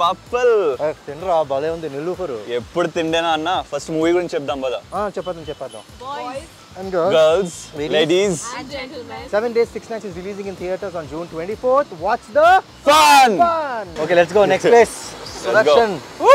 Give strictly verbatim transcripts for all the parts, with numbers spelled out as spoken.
పప్పల్ తినరా భలే ఉంది నెల్లూరు ఎప్పుడు తిండేనా అన్న ఫస్ట్ మూవీ గురించి చెప్దాం పద చెప్పేద్దాం చెప్పేద్దాం Boys and girls, girls ladies and gentlemen. seven days six nights is releasing in theaters on June twenty-fourth. Watch the fun fun. Okay, let's go next place. Selection. Woo!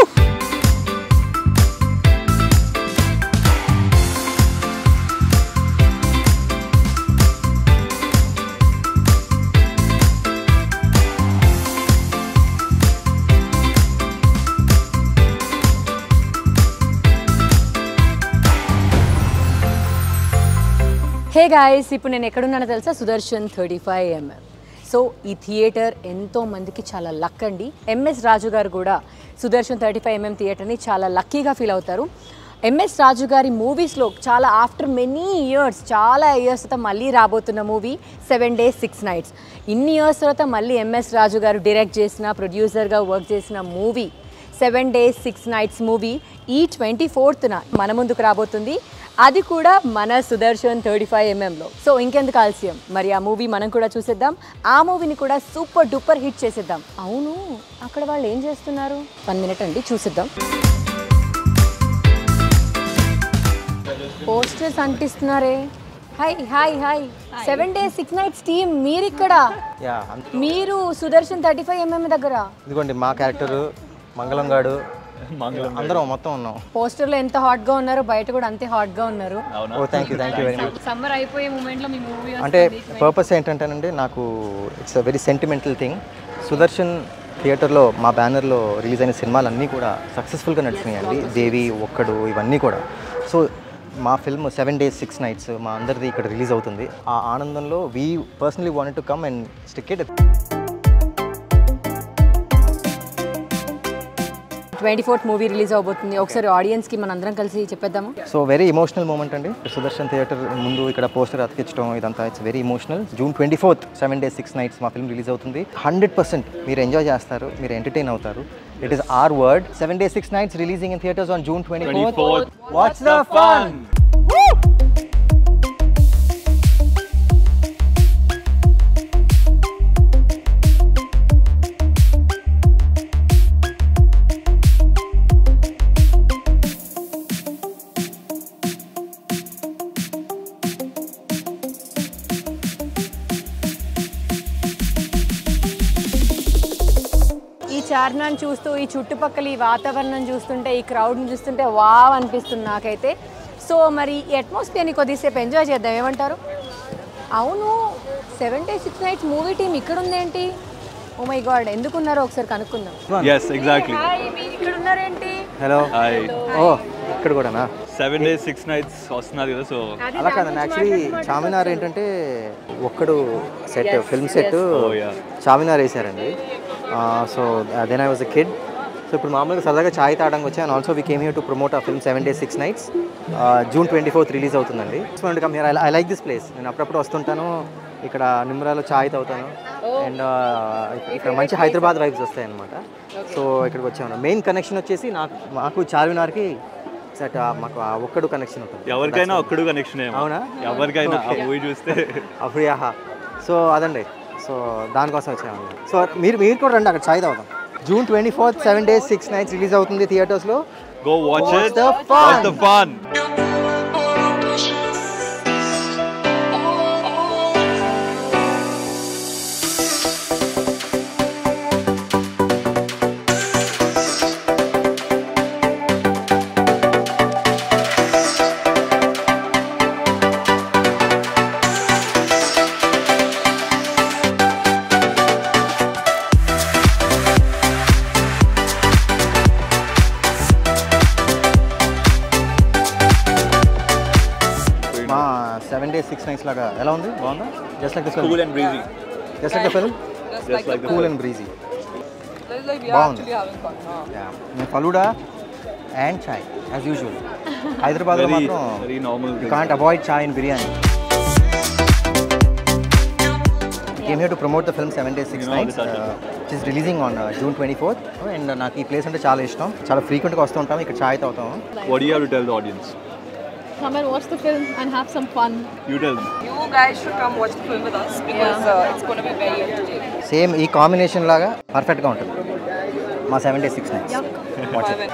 Hey guys ఇప్పుడు నేను ఎక్కడున్నానో తెలుసా Sudarshan thirty five MM so ఈ theatre ఎంతో మందికి చాలా luck అండి MS Raju garu కూడా సుదర్శన్ థర్టీ ఫైవ్ ఎంఎం థియేటర్ని చాలా లక్కీగా ఫీల్ అవుతారు ఎంఎస్ రాజు గారి మూవీస్లో చాలా ఆఫ్టర్ మెనీ ఇయర్స్ చాలా ఇయర్స్ తర్వాత మళ్ళీ రాబోతున్న movie seven days six nights ఇన్ని ఇయర్స్ తర్వాత మళ్ళీ ఎంఎస్ రాజు గారు డైరెక్ట్ చేసిన ప్రొడ్యూసర్గా వర్క్ చేసిన movie seven days six nights movie ఈ ట్వంటీ ఫోర్త్న మన ముందుకు రాబోతుంది అది కూడా మన సుదర్శన్ థర్టీ ఫైవ్ ఎంఎంలో సో ఇంకెందుకు ఆలస్యం మరి ఆ మూవీ మనం కూడా చూసేద్దాం ఆ మూవీని కూడా సూపర్ డూపర్ హిట్ చేసేద్దాం అవును అక్కడ వాళ్ళు ఏం చేస్తున్నారు వన్ మినిట్ అండి చూసేద్దాం పోస్టర్స్ అంటిస్తున్నారే hi hi hi seven days six nights team మీరు ఇక్కడ మీరు సుదర్శన్ థర్టీ ఫైవ్ ఎంఎం దగ్గర ఇదిగోండి మా క్యారెక్టర్ మంగళం గాడు అందరం మొత్తం ఉన్నాం పోస్టర్ లో ఎంత హాట్ గా ఉన్నారు బయట కూడా అంతే హాట్ గా ఉన్నారు oh thank you thank you very much summer అయిపోయే మూమెంట్ లో మీ మూవీ అంటే పర్పస్ ఏంటంటేనండి నాకు it's a very sentimental thing Sudarshan థియేటర్లో మా బ్యానర్లో రిలీజ్ అయిన సినిమాలు అన్నీ కూడా సక్సెస్ఫుల్గా నడిచినాయండి దేవి ఒక్కడు ఇవన్నీ కూడా సో మా film seven days six nights మా అందరిది ఇక్కడ రిలీజ్ అవుతుంది ఆ ఆనందంలో we personally wanted to come and stick it twenty fourth movie release అవబోతుంది ఒకసారి ఆడియన్స్ కి మన అందరం కలిసి చెప్పేద్దాము సో వెరీ ఇమోషనల్ మూమెంట్ అండి సుదర్శన్ థియేటర్ ముందు ఇక్కడ పోస్టర్ అతికించడం ఇదంతా it's very emotional June twenty fourth seven days six nights మా ఫిల్మ్ రిలీజ్ అవుతుంది హండ్రెడ్ పర్సెంట్ మీరు ఎంజాయ్ చేస్తారు మీరు ఎంటర్టైన్ అవుతారు it is our word seven days six nights releasing in theatres on June twenty fourth what's the fun చార్మినార్ని చూస్తూ ఈ చుట్టుపక్కల ఈ వాతావరణం చూస్తుంటే ఈ క్రౌడ్ని చూస్తుంటే వావ్ అనిపిస్తుంది నాకైతే సో మరి ఈ అట్మాస్ఫియర్ని కొద్దిసేపు ఎంజాయ్ చేద్దాం ఏమంటారు అవును seven days six nights movie team ఇక్కడ ఉందేంటి ఓ మై గాడ్ ఎందుకున్నారో ఒకసారి కనుక్కుందాం yes exactly హాయ్ మీరు ఇక్కడ ఉన్నారేంటి హలో హాయ్ ఓ ఇక్కడ కూడానా సెవెన్ డేస్ సిక్స్ నైట్స్ వస్తున్నారు కదా సో అలా కాదండి యాక్చువల్లీ చార్మినార్ ఏంటంటే ఒక్కడు సెట్ ఫిల్మ్ సెట్ చార్మినార్ వేసారండి so then I was a kid so ఇప్పుడు మామూలుగా సరదాగా ఛాయ్ తాగడానికి వచ్చాను also we came here to promote a film seven days six nights June twenty fourth release అవుతుందండి so come here I like this place నేను అప్పుడప్పుడు వస్తుంటాను ఇక్కడ నిమ్రాలో ఛాయ్ తాగుతాను అండ్ ఇక్కడ మంచి హైదరాబాద్ వైబ్స్ వస్తాయి అనమాట సో ఇక్కడికి వచ్చాను మెయిన్ కనెక్షన్ వచ్చేసి నాకు మాకు చార్మినార్కి సెట్ మాకు ఒక్కడు కనెక్షన్ ఉంటుంది ఎవరికైనా ఒక్కడు కనెక్షన్ అవునా ఎవరికైనా ఆ మూవీ చూస్తే అప్పుడు ఆహా సో అదండి సో దానికోసం వచ్చాము సో మీరు మీరు కూడా రండి అక్కడ ఛాయ్ తాగుతాం June twenty fourth seven days six nights release అవుతుంది థియేటర్స్లో go watch Watch it the watch the fun seven days six nights లాగా ఎలా ఉంది బాగుందా just like this cool and breezy just like the film just like cool and breezy బాగుంది నేను falooda and chai as usual హైదరాబాద్లో మాత్రం very normal you can't avoid chai in biryani came here to promote the film seven days six nights uh, which is releasing on uh, June twenty-fourth and నాకు ఈ place అంటే చాలా ఇష్టం చాలా ఫ్రీక్వెంట్గా వస్తూ ఉంటాం ఇక్కడ చాయ్ తాగుతాం what do you have to tell the audience Come and watch the film and have some fun. you tell me You guys should come watch the film with us because uh, it's going to be very entertaining. Same ఈ combination లాగా పర్ఫెక్ట్గా ఉంటుంది మా seventy six nines WhatsApp.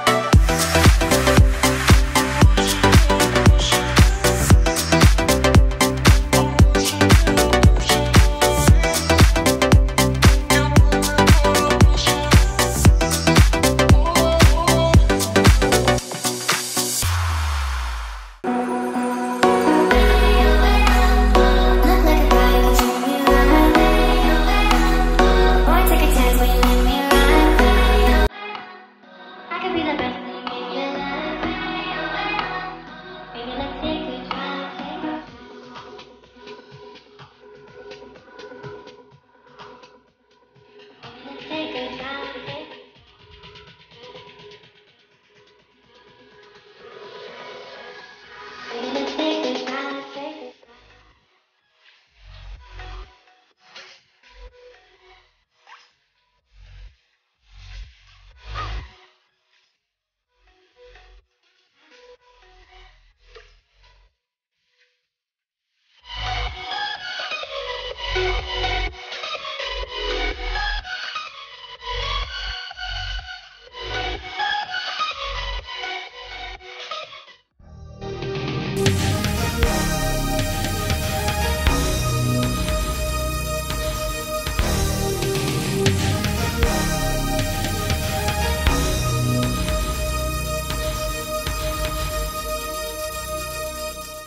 Be the best.